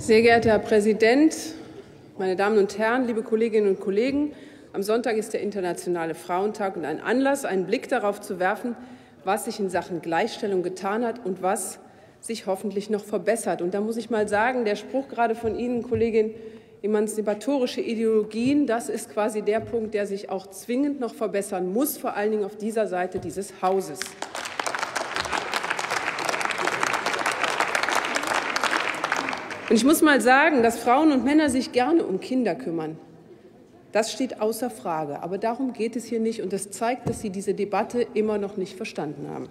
Sehr geehrter Herr Präsident, meine Damen und Herren, liebe Kolleginnen und Kollegen! Am Sonntag ist der Internationale Frauentag und ein Anlass, einen Blick darauf zu werfen, was sich in Sachen Gleichstellung getan hat und was sich hoffentlich noch verbessert. Und da muss ich mal sagen, der Spruch gerade von Ihnen, Kollegin, emanzipatorische Ideologien, das ist quasi der Punkt, der sich auch zwingend noch verbessern muss, vor allen Dingen auf dieser Seite dieses Hauses. Und ich muss mal sagen, dass Frauen und Männer sich gerne um Kinder kümmern. Das steht außer Frage. Aber darum geht es hier nicht. Und das zeigt, dass Sie diese Debatte immer noch nicht verstanden haben.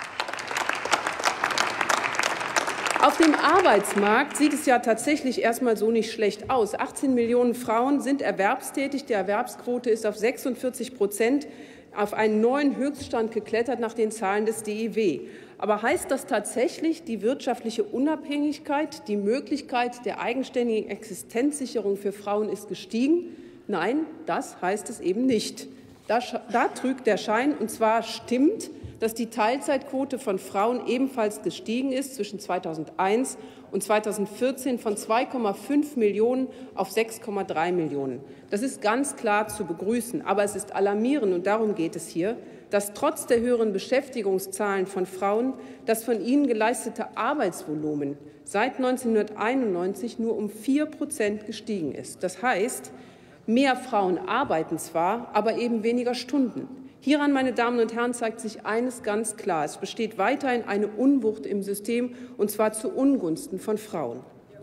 Auf dem Arbeitsmarkt sieht es ja tatsächlich erstmal so nicht schlecht aus. 18 Millionen Frauen sind erwerbstätig. Die Erwerbsquote ist auf 46%, auf einen neuen Höchststand geklettert nach den Zahlen des DIW. Aber heißt das tatsächlich, die wirtschaftliche Unabhängigkeit, die Möglichkeit der eigenständigen Existenzsicherung für Frauen ist gestiegen? Nein, das heißt es eben nicht. Da trügt der Schein. Und zwar stimmt, dass die Teilzeitquote von Frauen ebenfalls gestiegen ist zwischen 2001 und 2014 von 2,5 Millionen auf 6,3 Millionen. Das ist ganz klar zu begrüßen. Aber es ist alarmierend, und darum geht es hier, dass trotz der höheren Beschäftigungszahlen von Frauen das von ihnen geleistete Arbeitsvolumen seit 1991 nur um 4% gestiegen ist. Das heißt, mehr Frauen arbeiten zwar, aber eben weniger Stunden. Hieran, meine Damen und Herren, zeigt sich eines ganz klar. Es besteht weiterhin eine Unwucht im System, und zwar zu Ungunsten von Frauen.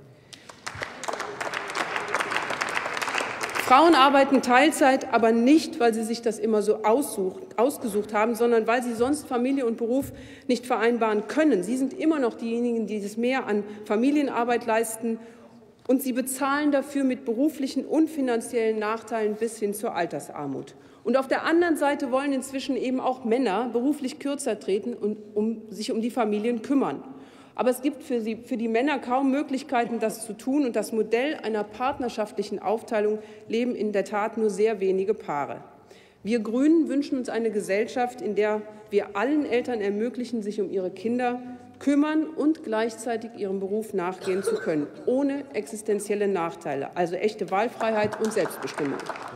Frauen arbeiten Teilzeit, aber nicht, weil sie sich das immer so ausgesucht haben, sondern weil sie sonst Familie und Beruf nicht vereinbaren können. Sie sind immer noch diejenigen, die das mehr an Familienarbeit leisten, und sie bezahlen dafür mit beruflichen und finanziellen Nachteilen bis hin zur Altersarmut. Und auf der anderen Seite wollen inzwischen eben auch Männer beruflich kürzer treten und sich um die Familien kümmern. Aber es gibt für die Männer kaum Möglichkeiten, das zu tun. Und das Modell einer partnerschaftlichen Aufteilung leben in der Tat nur sehr wenige Paare. Wir Grünen wünschen uns eine Gesellschaft, in der wir allen Eltern ermöglichen, sich um ihre Kinder kümmern und gleichzeitig ihrem Beruf nachgehen zu können, ohne existenzielle Nachteile, also echte Wahlfreiheit und Selbstbestimmung.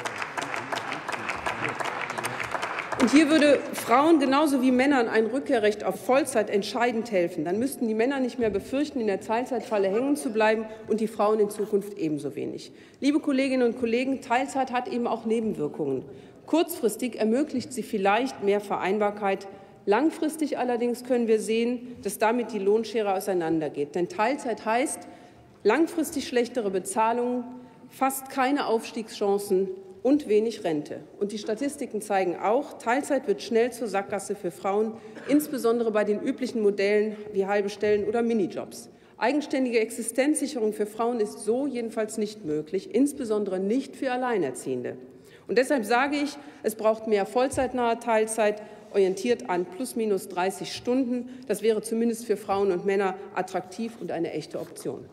Und hier würde Frauen genauso wie Männern ein Rückkehrrecht auf Vollzeit entscheidend helfen. Dann müssten die Männer nicht mehr befürchten, in der Teilzeitfalle hängen zu bleiben, und die Frauen in Zukunft ebenso wenig. Liebe Kolleginnen und Kollegen, Teilzeit hat eben auch Nebenwirkungen. Kurzfristig ermöglicht sie vielleicht mehr Vereinbarkeit. Langfristig allerdings können wir sehen, dass damit die Lohnschere auseinandergeht. Denn Teilzeit heißt langfristig schlechtere Bezahlung, fast keine Aufstiegschancen und wenig Rente. Und die Statistiken zeigen auch, Teilzeit wird schnell zur Sackgasse für Frauen, insbesondere bei den üblichen Modellen wie halbe Stellen oder Minijobs. Eigenständige Existenzsicherung für Frauen ist so jedenfalls nicht möglich, insbesondere nicht für Alleinerziehende. Und deshalb sage ich, es braucht mehr vollzeitnahe Teilzeit, orientiert an plus minus 30 Stunden. Das wäre zumindest für Frauen und Männer attraktiv und eine echte Option.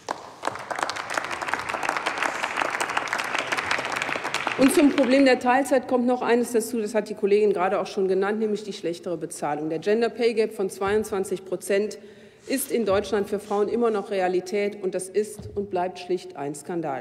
Und zum Problem der Teilzeit kommt noch eines dazu, das hat die Kollegin gerade auch schon genannt, nämlich die schlechtere Bezahlung. Der Gender Pay Gap von 22% ist in Deutschland für Frauen immer noch Realität, und das ist und bleibt schlicht ein Skandal.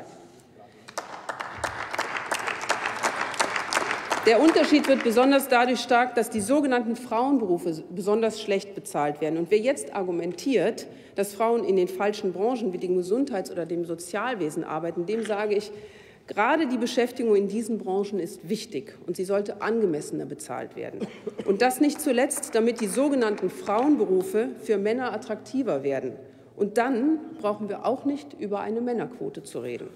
Der Unterschied wird besonders dadurch stark, dass die sogenannten Frauenberufe besonders schlecht bezahlt werden. Und wer jetzt argumentiert, dass Frauen in den falschen Branchen wie dem Gesundheits- oder dem Sozialwesen arbeiten, dem sage ich, gerade die Beschäftigung in diesen Branchen ist wichtig, und sie sollte angemessener bezahlt werden. Und das nicht zuletzt, damit die sogenannten Frauenberufe für Männer attraktiver werden. Und dann brauchen wir auch nicht über eine Männerquote zu reden.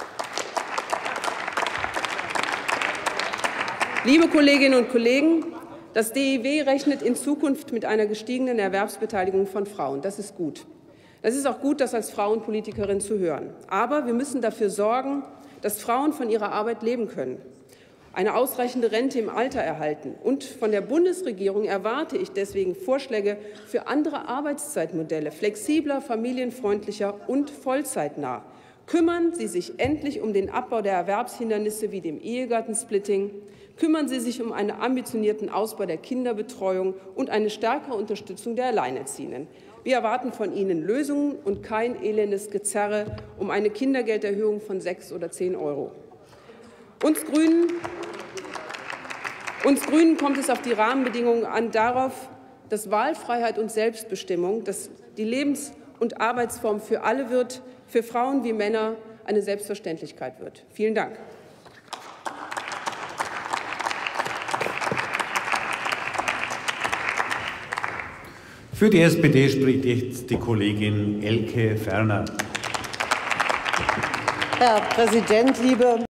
Liebe Kolleginnen und Kollegen, das DIW rechnet in Zukunft mit einer gestiegenen Erwerbsbeteiligung von Frauen. Das ist gut. Das ist auch gut, das als Frauenpolitikerin zu hören. Aber wir müssen dafür sorgen, dass Frauen von ihrer Arbeit leben können, eine ausreichende Rente im Alter erhalten. Und von der Bundesregierung erwarte ich deswegen Vorschläge für andere Arbeitszeitmodelle, flexibler, familienfreundlicher und vollzeitnah. Kümmern Sie sich endlich um den Abbau der Erwerbshindernisse wie dem Ehegattensplitting. Kümmern Sie sich um einen ambitionierten Ausbau der Kinderbetreuung und eine stärkere Unterstützung der Alleinerziehenden. Wir erwarten von Ihnen Lösungen und kein elendes Gezerre um eine Kindergelderhöhung von 6 oder 10 €. Uns Grünen kommt es auf die Rahmenbedingungen an, darauf, dass Wahlfreiheit und Selbstbestimmung, dass die Lebens- und Arbeitsform für alle wird, für Frauen wie Männer eine Selbstverständlichkeit wird. Vielen Dank. Für die SPD spricht jetzt die Kollegin Elke Ferner. Herr Präsident, liebe